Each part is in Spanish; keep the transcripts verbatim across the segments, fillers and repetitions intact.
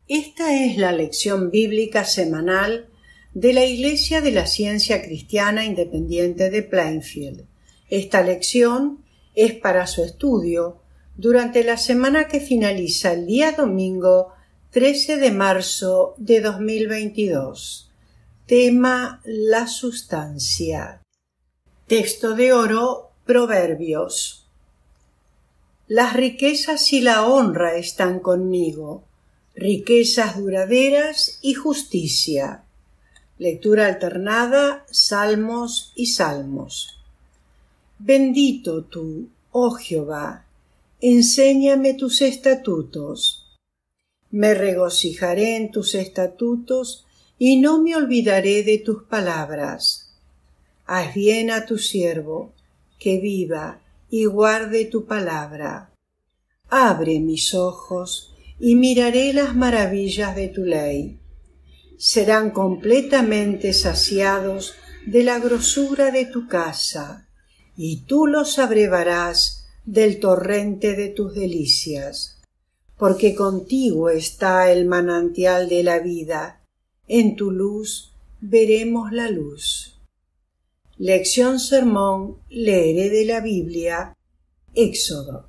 Esta es la lección bíblica semanal de la Iglesia de la Ciencia Cristiana Independiente de Plainfield. Esta lección es para su estudio durante la semana que finaliza el día domingo trece de marzo de dos mil veintidós. Tema: la sustancia. Texto de oro: Proverbios. Las riquezas y la honra están conmigo, riquezas duraderas y justicia. Lectura alternada, Salmos y Salmos. Bendito tú, oh Jehová, enséñame tus estatutos. Me regocijaré en tus estatutos y no me olvidaré de tus palabras. Haz bien a tu siervo, que viva y guarde tu palabra. Abre mis ojos y miraré las maravillas de tu ley. Serán completamente saciados de la grosura de tu casa, y tú los abrevarás del torrente de tus delicias. Porque contigo está el manantial de la vida, en tu luz veremos la luz. Lección sermón, leeré de la Biblia, Éxodo.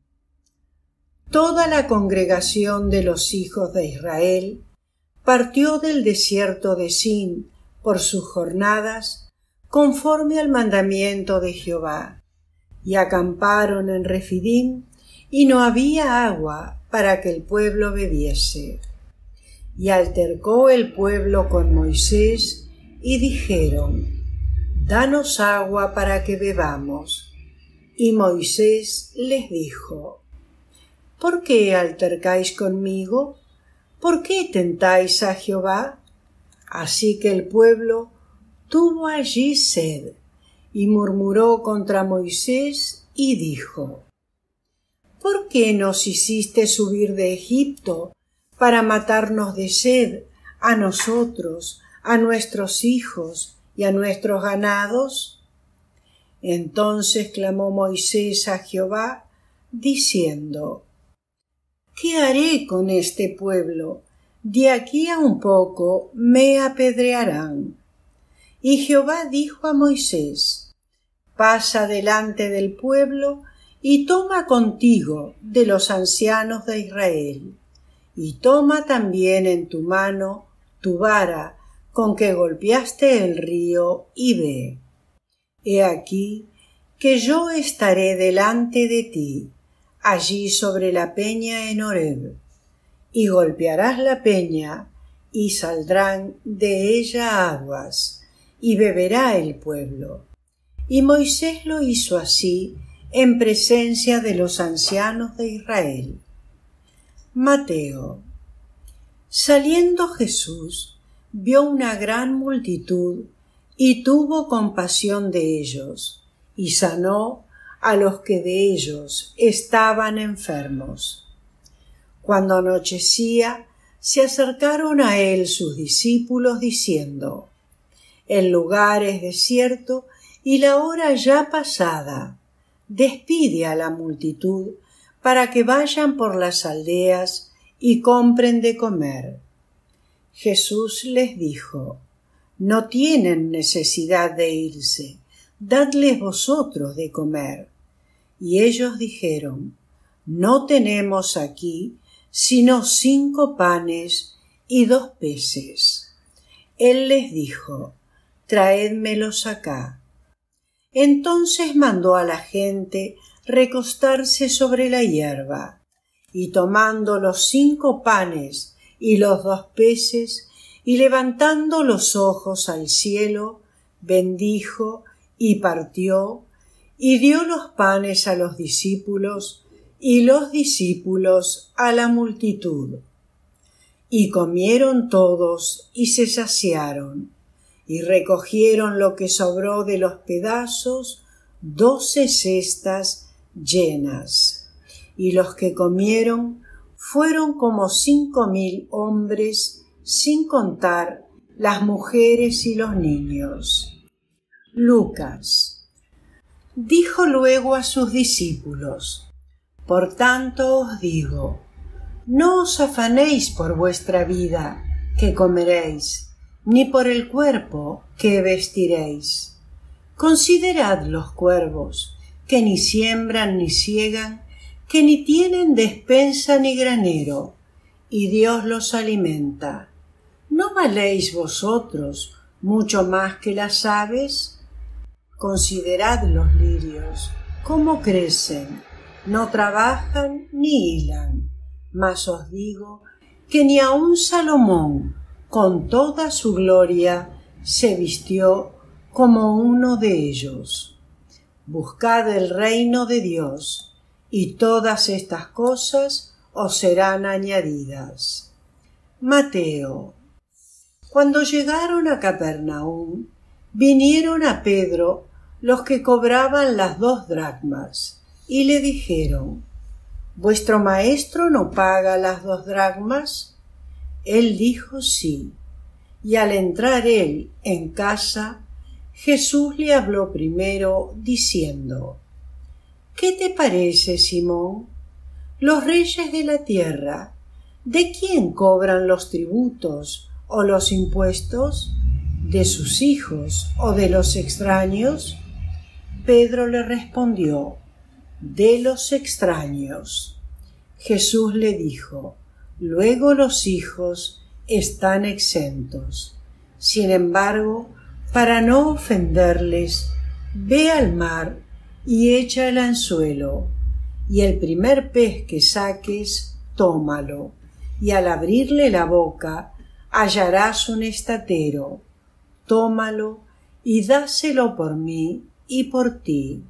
Toda la congregación de los hijos de Israel partió del desierto de Sin por sus jornadas, conforme al mandamiento de Jehová, y acamparon en Refidim, y no había agua para que el pueblo bebiese. Y altercó el pueblo con Moisés, y dijeron: Danos agua para que bebamos. Y Moisés les dijo: ¿Por qué altercáis conmigo? ¿Por qué tentáis a Jehová? Así que el pueblo tuvo allí sed, y murmuró contra Moisés, y dijo: ¿Por qué nos hiciste subir de Egipto para matarnos de sed, a nosotros, a nuestros hijos y a nuestros ganados? Entonces clamó Moisés a Jehová, diciendo: ¿Qué haré con este pueblo? De aquí a un poco me apedrearán. Y Jehová dijo a Moisés: Pasa delante del pueblo y toma contigo de los ancianos de Israel, y toma también en tu mano tu vara con que golpeaste el río, y ve. He aquí que yo estaré delante de ti, allí sobre la peña en Horeb, y golpearás la peña, y saldrán de ella aguas, y beberá el pueblo. Y Moisés lo hizo así en presencia de los ancianos de Israel. Mateo. Saliendo Jesús, vio una gran multitud, y tuvo compasión de ellos, y sanó a los que de ellos estaban enfermos. Cuando anochecía, se acercaron a él sus discípulos diciendo: El lugar es desierto y la hora ya pasada. Despide a la multitud para que vayan por las aldeas y compren de comer. Jesús les dijo: No tienen necesidad de irse, dadles vosotros de comer. Y ellos dijeron: No tenemos aquí sino cinco panes y dos peces. Él les dijo: Traédmelos acá. Entonces mandó a la gente recostarse sobre la hierba, y tomando los cinco panes y los dos peces, y levantando los ojos al cielo, bendijo y partió, y dio los panes a los discípulos, y los discípulos a la multitud. Y comieron todos, y se saciaron, y recogieron lo que sobró de los pedazos, doce cestas llenas. Y los que comieron fueron como cinco mil hombres, sin contar las mujeres y los niños. Lucas. Dijo luego a sus discípulos: Por tanto os digo, No os afanéis por vuestra vida, que comeréis, ni por el cuerpo, que vestiréis. Considerad los cuervos, que ni siembran ni siegan, que ni tienen despensa ni granero, y Dios los alimenta. ¿No valéis vosotros mucho más que las aves? Considerad los lirios, cómo crecen, no trabajan ni hilan, mas os digo que ni aun Salomón, con toda su gloria, se vistió como uno de ellos. Buscad el reino de Dios, y todas estas cosas os serán añadidas. Mateo. Cuando llegaron a Capernaum, vinieron a Pedro los que cobraban las dos dracmas, y le dijeron: ¿Vuestro maestro no paga las dos dracmas? Él dijo sí, y al entrar él en casa, Jesús le habló primero diciendo: ¿Qué te parece, Simón? Los reyes de la tierra, ¿de quién cobran los tributos o los impuestos? ¿De sus hijos o de los extraños? Pedro le respondió: de los extraños. Jesús le dijo: luego los hijos están exentos. Sin embargo, para no ofenderles, ve al mar y echa el anzuelo, y el primer pez que saques, tómalo, y al abrirle la boca hallarás un estatero. Tómalo y dáselo por mí y por ti.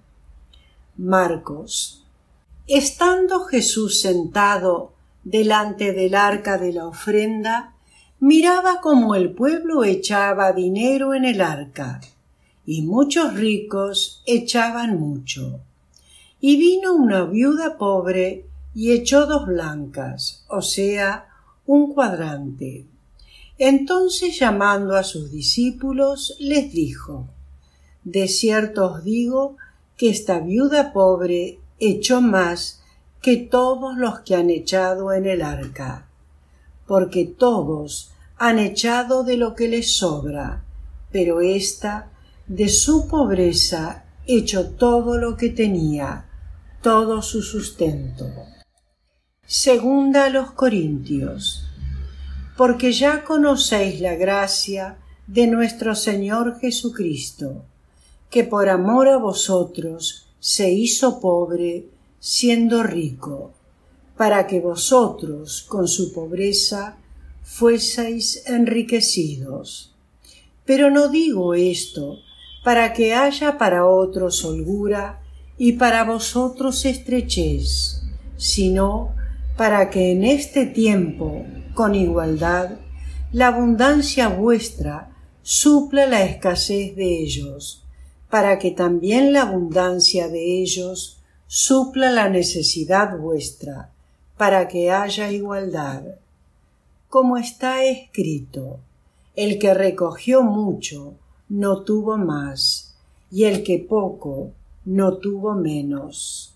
Marcos. Estando Jesús sentado delante del arca de la ofrenda, miraba cómo el pueblo echaba dinero en el arca, y muchos ricos echaban mucho. Y vino una viuda pobre y echó dos blancas, o sea, un cuadrante. Entonces, llamando a sus discípulos, les dijo: de cierto os digo que esta viuda pobre echó más que todos los que han echado en el arca, porque todos han echado de lo que les sobra, pero ésta de su pobreza echó todo lo que tenía, todo su sustento. Segunda a los Corintios. Porque ya conocéis la gracia de nuestro Señor Jesucristo, que por amor a vosotros se hizo pobre, siendo rico, para que vosotros con su pobreza fueseis enriquecidos. Pero no digo esto para que haya para otros holgura y para vosotros estrechez, sino para que en este tiempo, con igualdad, la abundancia vuestra supla la escasez de ellos, para que también la abundancia de ellos supla la necesidad vuestra, para que haya igualdad. Como está escrito: el que recogió mucho no tuvo más, y el que poco no tuvo menos.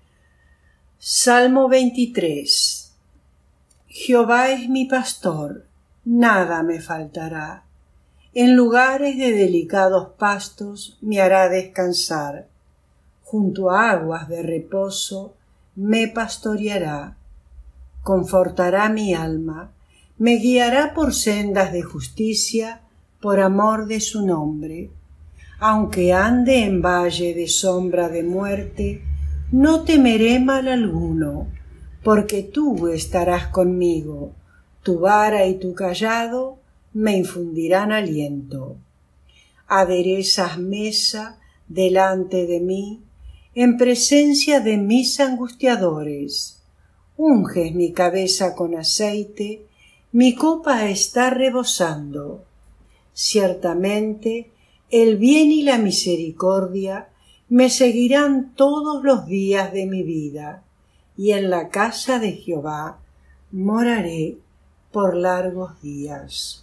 Salmo veintitrés. Jehová es mi pastor, nada me faltará. En lugares de delicados pastos me hará descansar. Junto a aguas de reposo me pastoreará. Confortará mi alma, me guiará por sendas de justicia, por amor de su nombre. Aunque ande en valle de sombra de muerte, no temeré mal alguno, porque tú estarás conmigo, tu vara y tu cayado me infundirán aliento. Aderezas mesa delante de mí, en presencia de mis angustiadores. Unges mi cabeza con aceite, mi copa está rebosando. Ciertamente, el bien y la misericordia me seguirán todos los días de mi vida, y en la casa de Jehová moraré por largos días.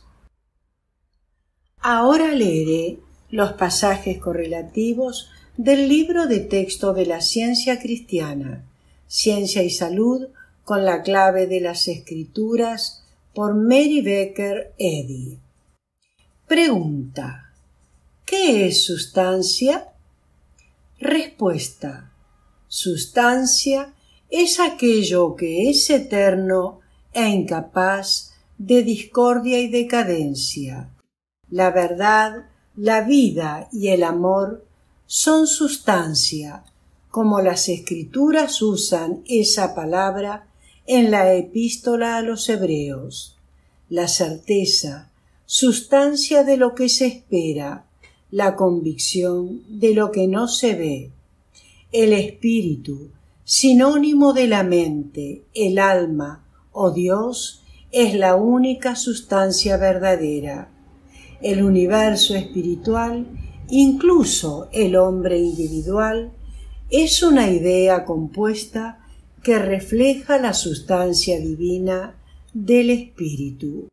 Ahora leeré los pasajes correlativos del libro de texto de la Ciencia Cristiana, Ciencia y Salud, con la clave de las Escrituras por Mary Baker Eddy. Pregunta: ¿qué es sustancia? Respuesta: sustancia es aquello que es eterno e incapaz de discordia y decadencia. La verdad, la vida y el amor son sustancia, como las Escrituras usan esa palabra en la Epístola a los Hebreos. La certeza, sustancia de lo que se espera, la convicción de lo que no se ve. El espíritu, sinónimo de la mente, el alma o Dios, es la única sustancia verdadera. El universo espiritual, incluso el hombre individual, es una idea compuesta que refleja la sustancia divina del espíritu.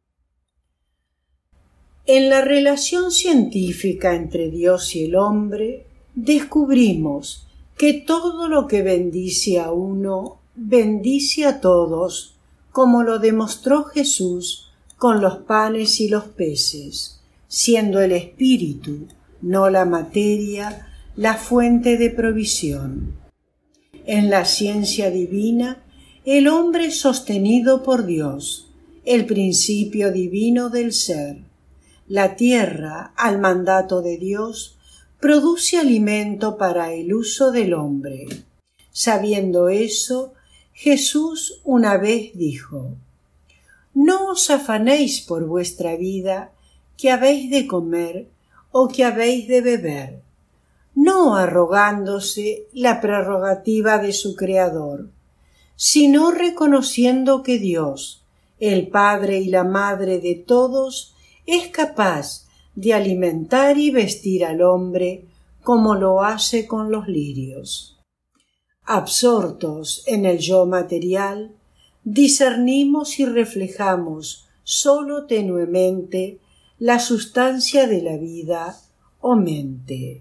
En la relación científica entre Dios y el hombre, descubrimos que todo lo que bendice a uno, bendice a todos, como lo demostró Jesús con los panes y los peces, siendo el espíritu, no la materia, la fuente de provisión. En la ciencia divina, el hombre es sostenido por Dios, el principio divino del ser. La tierra, al mandato de Dios, produce alimento para el uso del hombre. Sabiendo eso, Jesús una vez dijo: «No os afanéis por vuestra vida, que habéis de comer o que habéis de beber», no arrogándose la prerrogativa de su Creador, sino reconociendo que Dios, el Padre y la Madre de todos, es capaz de alimentar y vestir al hombre como lo hace con los lirios. Absortos en el yo material, discernimos y reflejamos sólo tenuemente la sustancia de la vida o mente.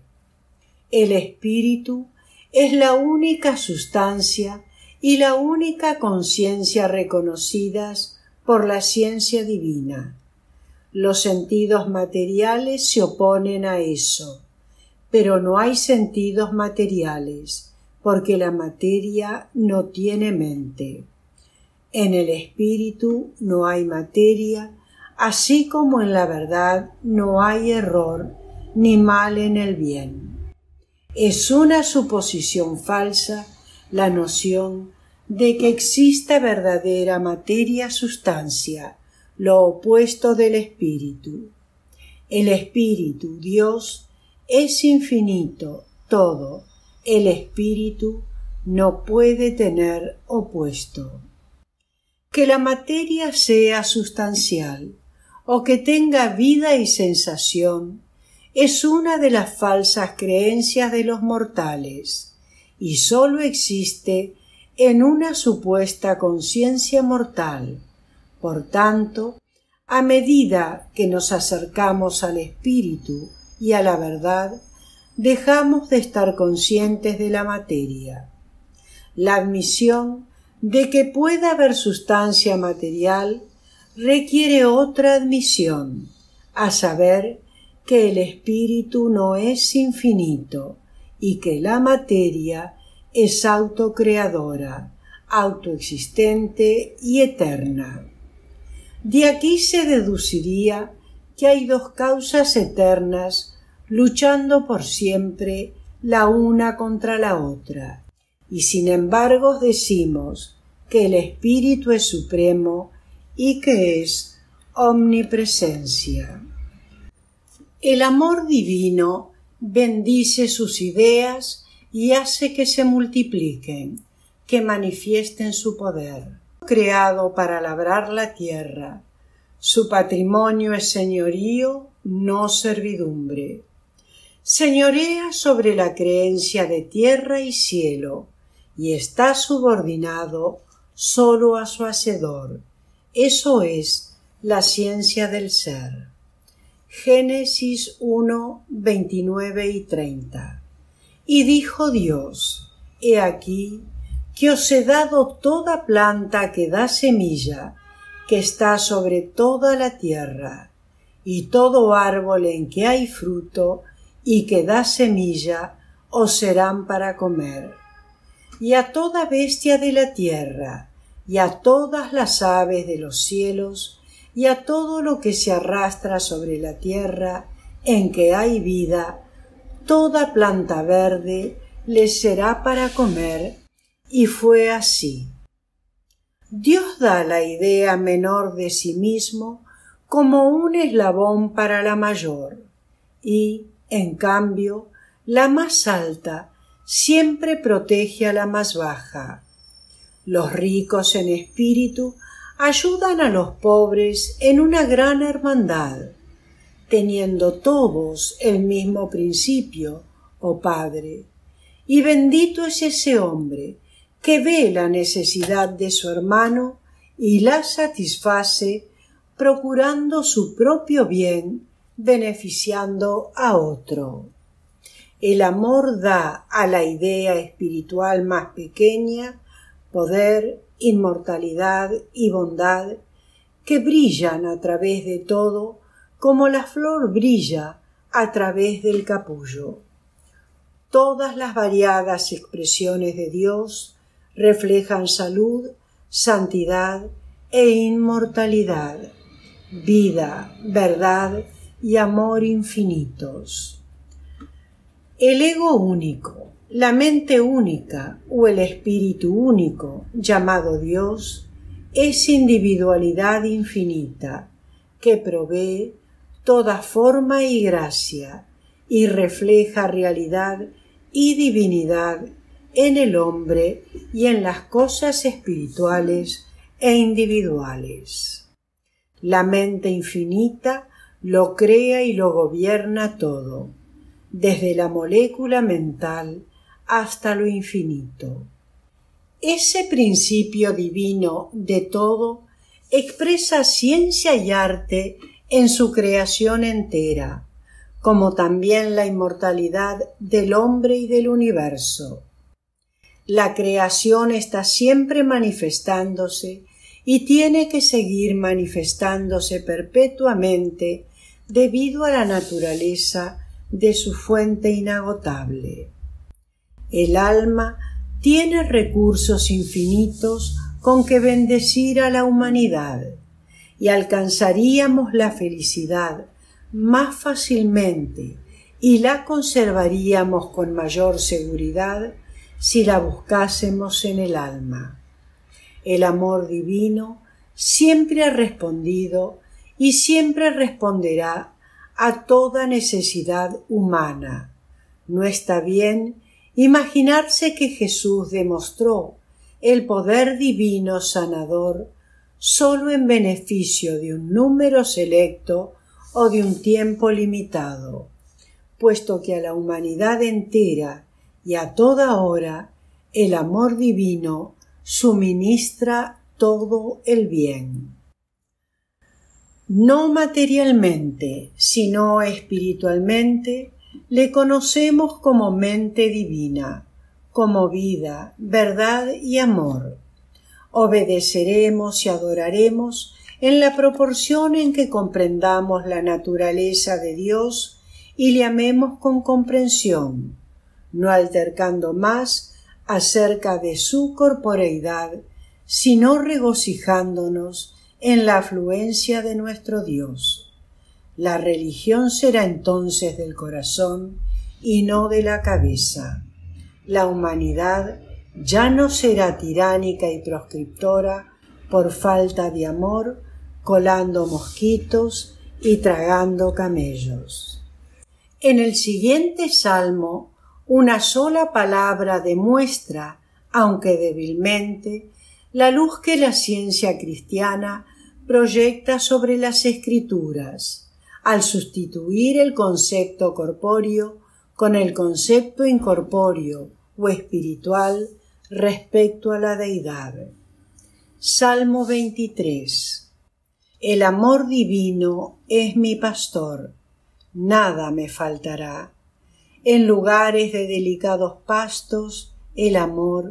El espíritu es la única sustancia y la única conciencia reconocidas por la ciencia divina. Los sentidos materiales se oponen a eso, pero no hay sentidos materiales, porque la materia no tiene mente. En el espíritu no hay materia, así como en la verdad no hay error ni mal en el bien. Es una suposición falsa la noción de que exista verdadera materia-sustancia, lo opuesto del espíritu. El espíritu, Dios, es infinito, todo. El espíritu no puede tener opuesto. Que la materia sea sustancial o que tenga vida y sensación es una de las falsas creencias de los mortales y sólo existe en una supuesta conciencia mortal. Por tanto, a medida que nos acercamos al espíritu y a la verdad, dejamos de estar conscientes de la materia. La admisión de que pueda haber sustancia material requiere otra admisión, a saber que el espíritu no es infinito y que la materia es autocreadora, autoexistente y eterna. De aquí se deduciría que hay dos causas eternas luchando por siempre la una contra la otra, y sin embargo decimos que el espíritu es supremo y que es omnipresencia. El amor divino bendice sus ideas y hace que se multipliquen, que manifiesten su poder. Creado para labrar la tierra, su patrimonio es señorío, no servidumbre. Señorea sobre la creencia de tierra y cielo, y está subordinado solo a su hacedor. Eso es la ciencia del ser. Génesis uno, veintinueve y treinta. Y dijo Dios: He aquí que os he dado toda planta que da semilla, que está sobre toda la tierra, y todo árbol en que hay fruto y que da semilla, os serán para comer. Y a toda bestia de la tierra, y a todas las aves de los cielos, y a todo lo que se arrastra sobre la tierra, en que hay vida, toda planta verde les será para comer. Y fue así. Dios da la idea menor de sí mismo como un eslabón para la mayor, y, en cambio, la más alta siempre protege a la más baja. Los ricos en espíritu ayudan a los pobres en una gran hermandad, teniendo todos el mismo principio, oh Padre. Y bendito es ese hombre que ve la necesidad de su hermano y la satisface, procurando su propio bien, beneficiando a otro. El amor da a la idea espiritual más pequeña poder, inmortalidad y bondad, que brillan a través de todo, como la flor brilla a través del capullo. Todas las variadas expresiones de Dios reflejan salud, santidad e inmortalidad, vida, verdad y amor infinitos. El ego único, la mente única o el espíritu único, llamado Dios, es individualidad infinita, que provee toda forma y gracia y refleja realidad y divinidad en el hombre y en las cosas espirituales e individuales. La mente infinita lo crea y lo gobierna todo, desde la molécula mental hasta lo infinito. Ese principio divino de todo expresa ciencia y arte en su creación entera, como también la inmortalidad del hombre y del universo. La creación está siempre manifestándose y tiene que seguir manifestándose perpetuamente debido a la naturaleza de su fuente inagotable. El alma tiene recursos infinitos con que bendecir a la humanidad, y alcanzaríamos la felicidad más fácilmente y la conservaríamos con mayor seguridad si la buscásemos en el alma. El amor divino siempre ha respondido y siempre responderá a toda necesidad humana. No está bien imaginarse que Jesús demostró el poder divino sanador solo en beneficio de un número selecto o de un tiempo limitado, puesto que a la humanidad entera y a toda hora el amor divino suministra todo el bien. No materialmente, sino espiritualmente, le conocemos como mente divina, como vida, verdad y amor. Obedeceremos y adoraremos en la proporción en que comprendamos la naturaleza de Dios y le amemos con comprensión, no altercando más acerca de su corporeidad, sino regocijándonos en la afluencia de nuestro Dios. La religión será entonces del corazón y no de la cabeza. La humanidad ya no será tiránica y proscriptora por falta de amor, colando mosquitos y tragando camellos. En el siguiente salmo, una sola palabra demuestra, aunque débilmente, la luz que la ciencia cristiana proyecta sobre las Escrituras, al sustituir el concepto corpóreo con el concepto incorpóreo o espiritual respecto a la deidad. Salmo veintitrés. El amor divino es mi pastor, nada me faltará. En lugares de delicados pastos, el amor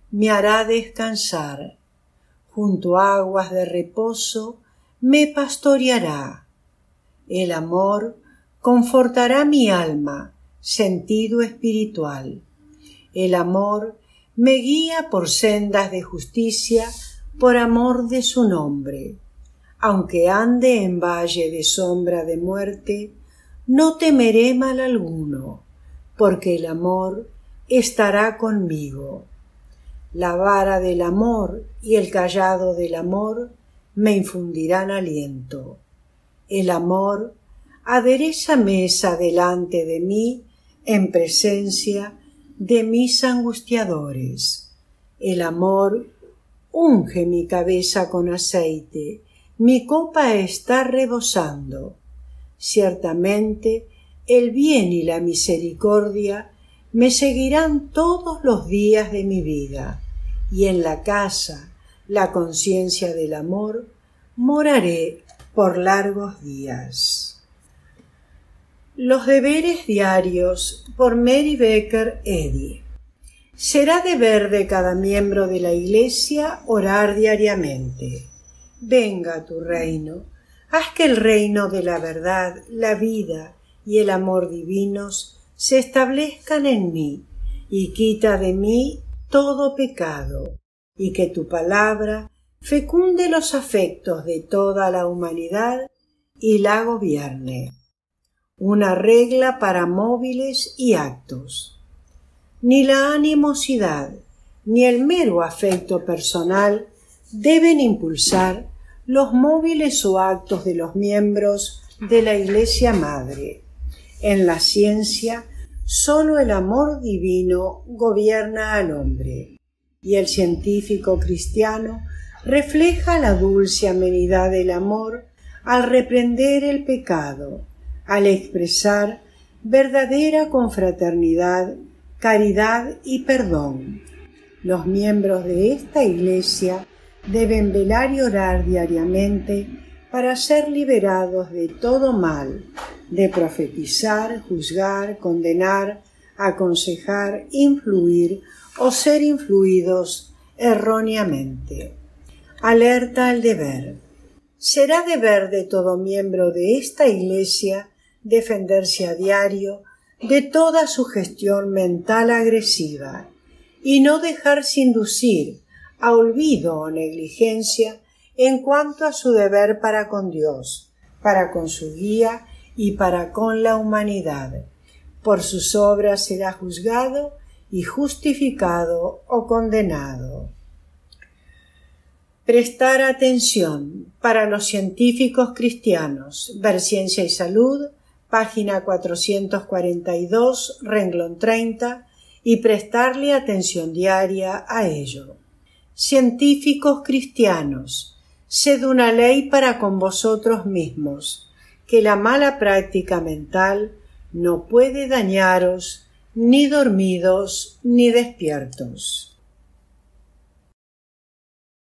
me hará descansar, junto a aguas de reposo me pastoreará. El amor confortará mi alma, sentido espiritual. El amor me guía por sendas de justicia, por amor de su nombre. Aunque ande en valle de sombra de muerte, no temeré mal alguno, porque el amor estará conmigo. La vara del amor y el cayado del amor me infundirán aliento. El amor adereza mesa delante de mí en presencia de mis angustiadores. El amor unge mi cabeza con aceite, mi copa está rebosando. Ciertamente el bien y la misericordia me seguirán todos los días de mi vida, y en la casa, la conciencia del amor, moraré por largos días. Los deberes diarios por Mary Baker Eddy. Será deber de cada miembro de la Iglesia orar diariamente. Venga tu reino, haz que el reino de la verdad, la vida y el amor divinos se establezcan en mí, y quita de mí todo pecado, y que tu palabra fecunde los afectos de toda la humanidad y la gobierne. Una regla para móviles y actos. Ni la animosidad ni el mero afecto personal deben impulsar los móviles o actos de los miembros de la Iglesia Madre. En la ciencia, sólo el amor divino gobierna al hombre, y el científico cristiano refleja la dulce amenidad del amor al reprender el pecado, al expresar verdadera confraternidad, caridad y perdón. Los miembros de esta Iglesia deben velar y orar diariamente para ser liberados de todo mal, de profetizar, juzgar, condenar, aconsejar, influir o ser influidos erróneamente. Alerta al deber. Será deber de todo miembro de esta Iglesia defenderse a diario de toda sugestión mental agresiva y no dejarse inducir a olvido o negligencia en cuanto a su deber para con Dios, para con su guía y para con la humanidad. Por sus obras será juzgado y justificado o condenado. Prestar atención para los científicos cristianos. Ver Ciencia y Salud, página cuatrocientos cuarenta y dos, renglón treinta, y prestarle atención diaria a ello. Científicos cristianos, sed una ley para con vosotros mismos, que la mala práctica mental no puede dañaros ni dormidos ni despiertos.